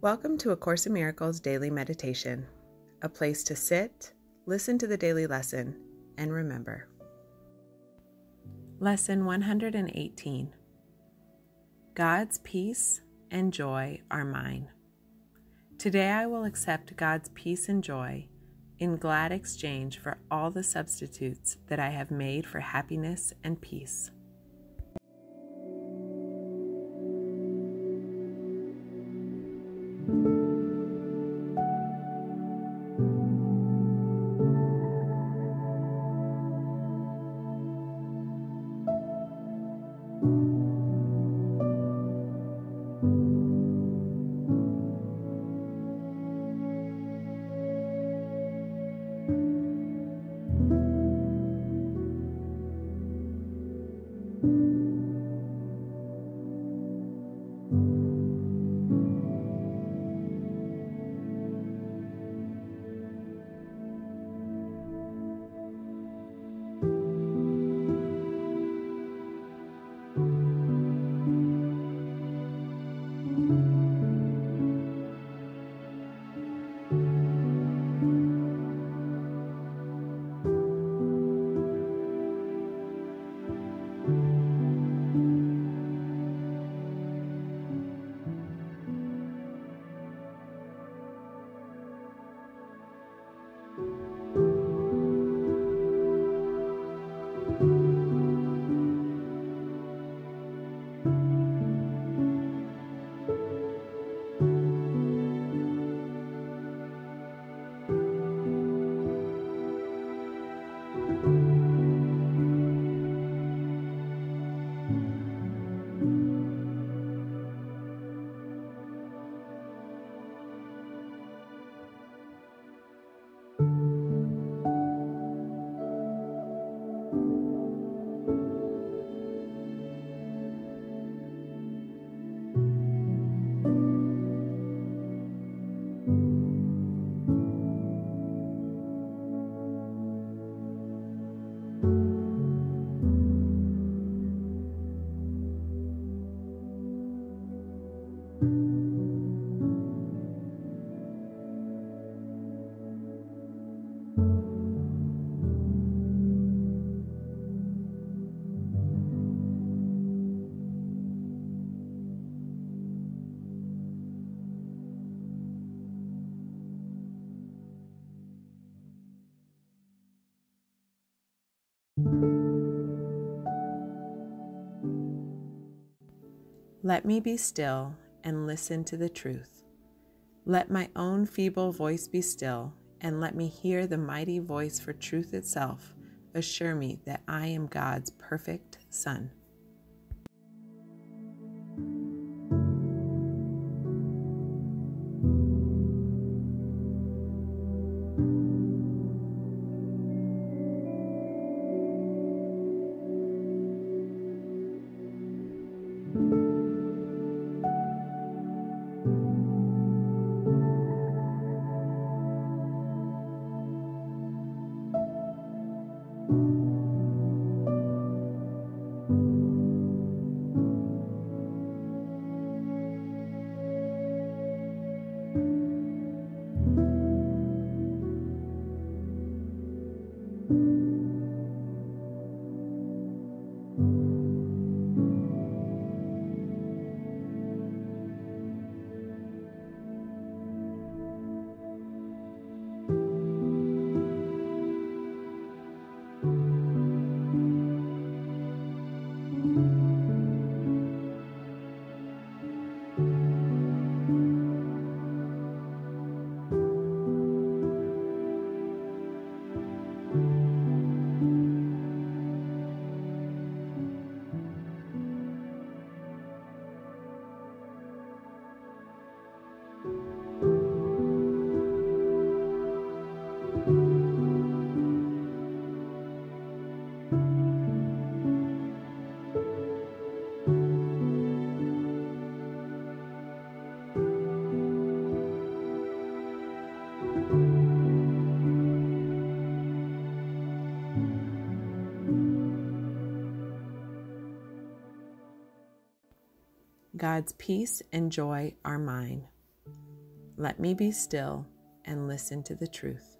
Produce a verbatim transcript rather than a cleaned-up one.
Welcome to A Course in Miracles Daily Meditation, a place to sit, listen to the daily lesson, and remember. Lesson one hundred eighteen. God's peace and joy are mine. Today I will accept God's peace and joy in glad exchange for all the substitutes that I have made for happiness and peace. Let me be still and listen to the truth. Let my own feeble voice be still, and let me hear the mighty voice for truth itself assure me that I am God's perfect Son. God's peace and joy are mine. Let me be still and listen to the truth.